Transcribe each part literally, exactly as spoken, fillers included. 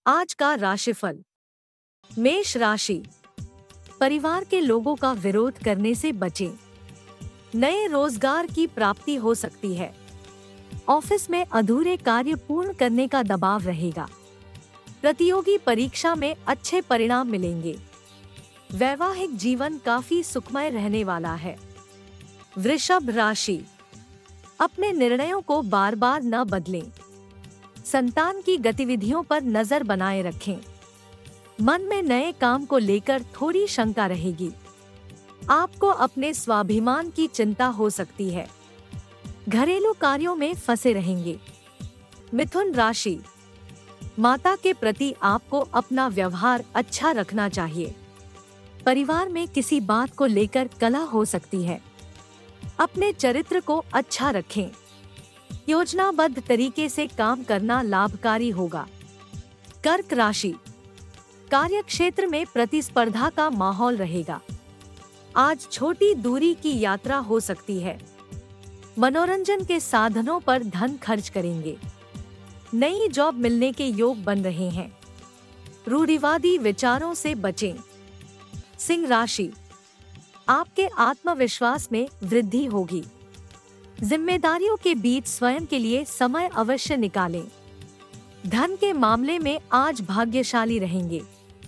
आज का राशिफल। मेष राशि। परिवार के लोगों का विरोध करने से बचें। नए रोजगार की प्राप्ति हो सकती है। ऑफिस में अधूरे कार्य पूर्ण करने का दबाव रहेगा। प्रतियोगी परीक्षा में अच्छे परिणाम मिलेंगे। वैवाहिक जीवन काफी सुखमय रहने वाला है। वृषभ राशि। अपने निर्णयों को बार बार न बदलें। संतान की गतिविधियों पर नजर बनाए रखें। मन में नए काम को लेकर थोड़ी शंका रहेगी। आपको अपने स्वाभिमान की चिंता हो सकती है। घरेलू कार्यों में फंसे रहेंगे। मिथुन राशि। माता के प्रति आपको अपना व्यवहार अच्छा रखना चाहिए। परिवार में किसी बात को लेकर कलह हो सकती है। अपने चरित्र को अच्छा रखें। योजनाबद्ध तरीके से काम करना लाभकारी होगा। कर्क राशि। कार्य क्षेत्र में प्रतिस्पर्धा का माहौल रहेगा। आज छोटी दूरी की यात्रा हो सकती है। मनोरंजन के साधनों पर धन खर्च करेंगे। नई जॉब मिलने के योग बन रहे हैं। रूढ़िवादी विचारों से बचें। सिंह राशि। आपके आत्मविश्वास में वृद्धि होगी। जिम्मेदारियों के बीच स्वयं के लिए समय अवश्य निकालें। धन के मामले में आज भाग्यशाली रहेंगे।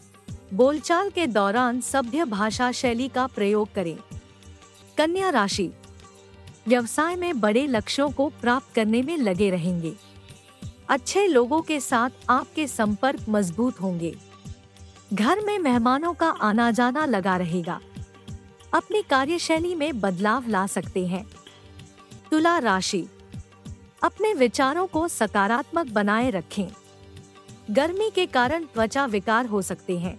बोलचाल के दौरान सभ्य भाषा शैली का प्रयोग करें। कन्या राशि। व्यवसाय में बड़े लक्ष्यों को प्राप्त करने में लगे रहेंगे। अच्छे लोगों के साथ आपके संपर्क मजबूत होंगे। घर में मेहमानों का आना जाना लगा रहेगा। अपनी कार्यशैली में बदलाव ला सकते हैं। तुला राशि। अपने विचारों को सकारात्मक बनाए रखें। गर्मी के कारण त्वचा विकार हो सकते हैं।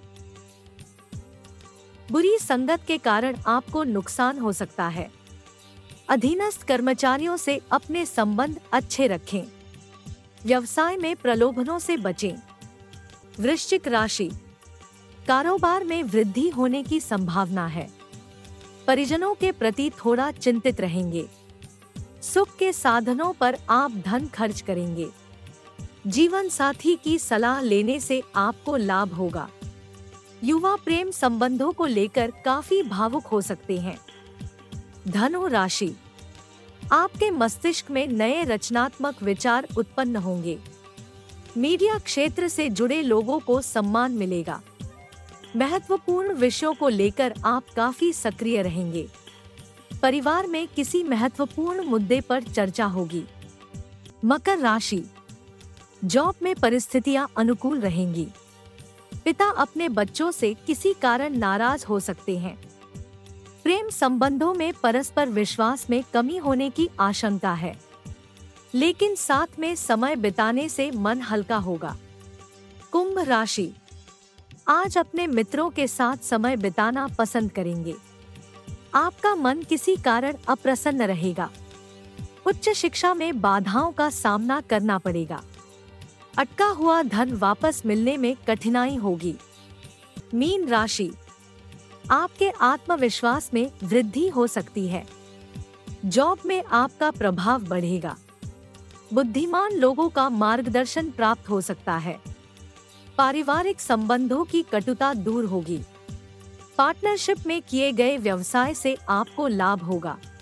बुरी संगत के कारण आपको नुकसान हो सकता है। अधीनस्थ कर्मचारियों से अपने संबंध अच्छे रखें। व्यवसाय में प्रलोभनों से बचें। वृश्चिक राशि। कारोबार में वृद्धि होने की संभावना है। परिजनों के प्रति थोड़ा चिंतित रहेंगे। सुख के साधनों पर आप धन खर्च करेंगे। जीवन साथी की सलाह लेने से आपको लाभ होगा। युवा प्रेम संबंधों को लेकर काफी भावुक हो सकते हैं। धनु राशि। आपके मस्तिष्क में नए रचनात्मक विचार उत्पन्न होंगे। मीडिया क्षेत्र से जुड़े लोगों को सम्मान मिलेगा। महत्वपूर्ण विषयों को लेकर आप काफी सक्रिय रहेंगे। परिवार में किसी महत्वपूर्ण मुद्दे पर चर्चा होगी। मकर राशि। जॉब में परिस्थितियां अनुकूल रहेंगी। पिता अपने बच्चों से किसी कारण नाराज हो सकते हैं। प्रेम संबंधों में परस्पर विश्वास में कमी होने की आशंका है, लेकिन साथ में समय बिताने से मन हल्का होगा। कुंभ राशि। आज अपने मित्रों के साथ समय बिताना पसंद करेंगे। आपका मन किसी कारण अप्रसन्न रहेगा। उच्च शिक्षा में बाधाओं का सामना करना पड़ेगा। अटका हुआ धन वापस मिलने में कठिनाई होगी। मीन राशि। आपके आत्मविश्वास में वृद्धि हो सकती है। जॉब में आपका प्रभाव बढ़ेगा। बुद्धिमान लोगों का मार्गदर्शन प्राप्त हो सकता है। पारिवारिक संबंधों की कटुता दूर होगी। पार्टनरशिप में किए गए व्यवसाय से आपको लाभ होगा।